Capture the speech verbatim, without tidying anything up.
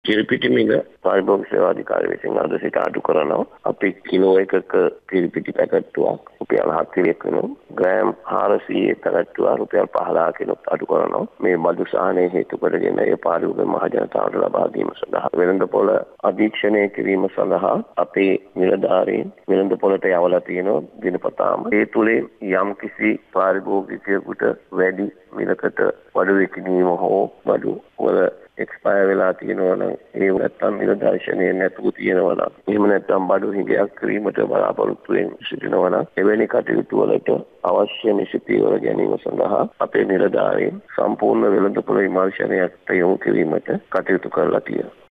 කිරිපිටි මිල පාරිභෝගික සේවා අධිකාරිය විසින් අද සිට අඩු කරනවා. අපි කිලෝ එකක කිරිපිටි පැකට්ටුවක් රුපියල් හතළිස් වෙනවා. ග්‍රෑම් හාරසීයක් පැකට්ටුවක් රුපියල් පහළොවකින් අඩු කරනවා. මේ බදු සහනය හේතු කොටගෙන ඒ පාරිභෝගික මහ ජනතාවට ලබා දීම සඳහා වෙළඳපොළ අධීක්ෂණය කිරීම සඳහා අපේ නිලධාරීන් වෙළඳපොළට යවලා තියෙනවා දිනපතාම. ඒ තුලින් යම් කිසි පාරිභෝගිකයෙකුට වැඩි මිලකට බඩු විකිණීම හෝ බඩු වල එක්ස්පයර් වෙලා තියෙනවා නම් ඒ නැත්තම් මිල දර්ශනය නැතුව තියෙනවා නම් එහෙම නැත්තම් බඩු හිඟයක් කිරීමට බලාපොරොත්තු වෙන සිටිනවා නම් එවැනි කටයුතු වලට අවශ්‍ය නිසි පියවර ගැනීම සඳහා අපේ නිලධාරීන් සම්පූර්ණ වෙළඳපොළ විමර්ශනයකට යොමු කිරීමට කටයුතු කරලා තියෙනවා.